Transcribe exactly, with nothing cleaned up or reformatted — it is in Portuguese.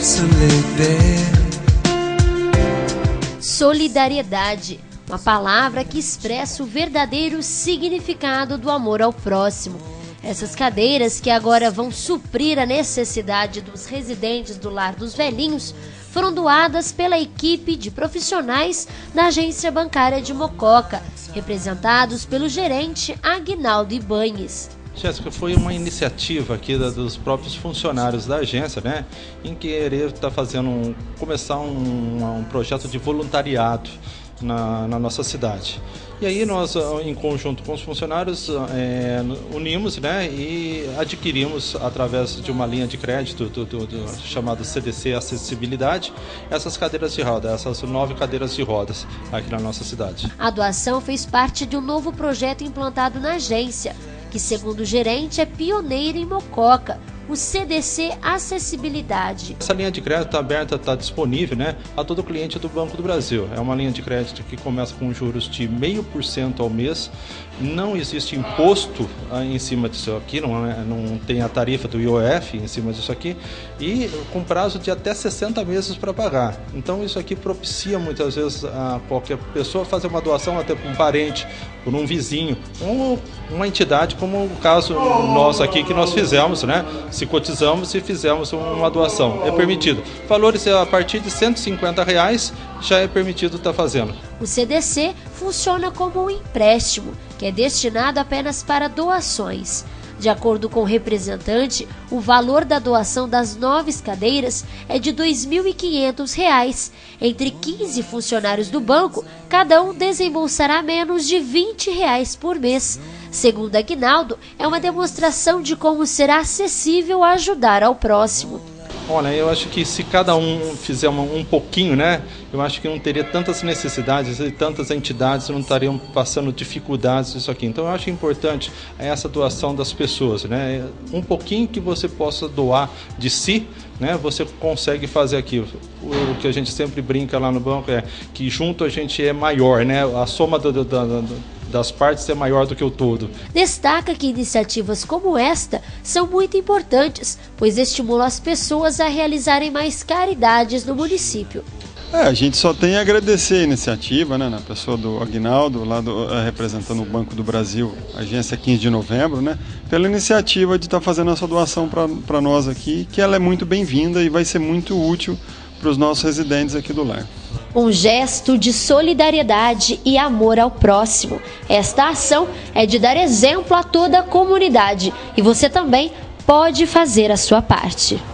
Solidariedade, uma palavra que expressa o verdadeiro significado do amor ao próximo. Essas cadeiras, que agora vão suprir a necessidade dos residentes do Lar dos Velhinhos, foram doadas pela equipe de profissionais da agência bancária de Mococa, representados pelo gerente Aguinaldo Ibanhes. Jéssica, foi uma iniciativa aqui da, dos próprios funcionários da agência, né, em querer estar fazendo um, começar um, um projeto de voluntariado na, na nossa cidade. E aí nós, em conjunto com os funcionários, é, unimos, né, e adquirimos, através de uma linha de crédito do, do, do, chamado C D C Acessibilidade, essas cadeiras de roda, essas nove cadeiras de rodas aqui na nossa cidade. A doação fez parte de um novo projeto implantado na agência, que, segundo o gerente, é pioneiro em Mococa, o C D C Acessibilidade. Essa linha de crédito está aberta, está disponível, né, a todo cliente do Banco do Brasil. É uma linha de crédito que começa com juros de zero vírgula cinco por cento ao mês. Não existe imposto em cima disso aqui, não, é, não tem a tarifa do I O F em cima disso aqui, e com prazo de até sessenta meses para pagar. Então isso aqui propicia muitas vezes a qualquer pessoa fazer uma doação até para um parente, por um vizinho, ou uma entidade, como o caso nós aqui que nós fizemos, né? Se cotizamos e fizemos uma doação. É permitido. Valores a partir de cento e cinquenta reais já é permitido estar fazendo. O C D C funciona como um empréstimo, que é destinado apenas para doações. De acordo com o representante, o valor da doação das nove cadeiras é de dois mil e quinhentos reais. Entre quinze funcionários do banco, cada um desembolsará menos de vinte reais por mês. Segundo Aguinaldo, é uma demonstração de como será acessível ajudar ao próximo. Olha, eu acho que se cada um fizer uma, um pouquinho, né, eu acho que não teria tantas necessidades e tantas entidades não estariam passando dificuldades isso aqui. Então eu acho importante essa doação das pessoas, né, um pouquinho que você possa doar de si, né, você consegue fazer aqui. O que a gente sempre brinca lá no banco é que junto a gente é maior, né, a soma do, do, do, do das partes é maior do que o todo. Destaca que iniciativas como esta são muito importantes, pois estimulam as pessoas a realizarem mais caridades no município. É, a gente só tem a agradecer a iniciativa, né, na pessoa do Aguinaldo, lá do, representando o Banco do Brasil, agência quinze de novembro, né, pela iniciativa de estar tá fazendo essa doação para nós aqui, que ela é muito bem-vinda e vai ser muito útil para os nossos residentes aqui do lar. Um gesto de solidariedade e amor ao próximo. Esta ação é de dar exemplo a toda a comunidade e você também pode fazer a sua parte.